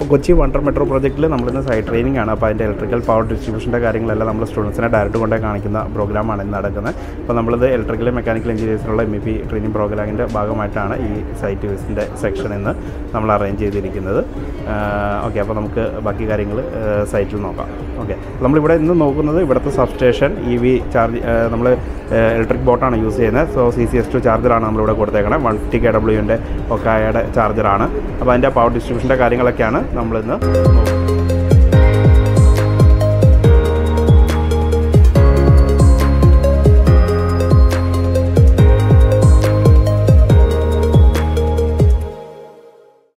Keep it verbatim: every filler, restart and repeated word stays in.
അപ്പോൾ Kochi wonder metro പ്രോജക്റ്റിൽ നമ്മളിന്ന് സൈറ്റ് ട്രെയിനിങ് ആണ്. അപ്പോൾ അതിൻ്റെ ഇലക്ട്രിക്കൽ പവർ ഡിസ്ട്രിബ്യൂഷൻ്റെ കാര്യങ്ങളെല്ലാം നമ്മൾ സ്റ്റുഡൻസിനെ ഡയറക്റ്റ് കൊണ്ടേ കാണിക്കുന്ന പ്രോഗ്രാമാണ് ഇന്ന് നടക്കുന്നത്. അപ്പോൾ നമ്മളിത് ഇലക്ട്രിക്കൽ മെക്കാനിക്കൽ എഞ്ചിനീയേഴ്സിനുള്ള എം ഇ പി ട്രെയിനിങ് പ്രോഗ്രാമിൻ്റെ ഭാഗമായിട്ടാണ് ഈ സൈറ്റ് വിസിൻ്റെ സെക്ഷൻ ഇന്ന് നമ്മൾ അറേഞ്ച് ചെയ്തിരിക്കുന്നത്. ഓക്കെ, അപ്പോൾ നമുക്ക് ബാക്കി കാര്യങ്ങൾ സൈറ്റിൽ നോക്കാം. ഓക്കെ, നമ്മളിവിടെ ഇന്ന് നോക്കുന്നത് ഇവിടുത്തെ സബ്സ്റ്റേഷൻ ഇ വി ചാർജ് നമ്മൾ ഇലക്ട്രിക് ബോട്ടാണ് യൂസ് ചെയ്യുന്നത്. So C C S two ചാർജറാണ് നമ്മളിവിടെ കൊടുത്തേക്കണത്. വൺ ഫിഫ്റ്റി കെ ഡബ്ല്യുവിൻ്റെ ഒക്കായയുടെ ചാർജറാണ്. അപ്പോൾ അതിൻ്റെ പവർ ഡിസ്ട്രിബ്യൂഷൻ്റെ കാര്യങ്ങളൊക്കെയാണ് നമ്മളിന്ന് നോക്കുന്നത്.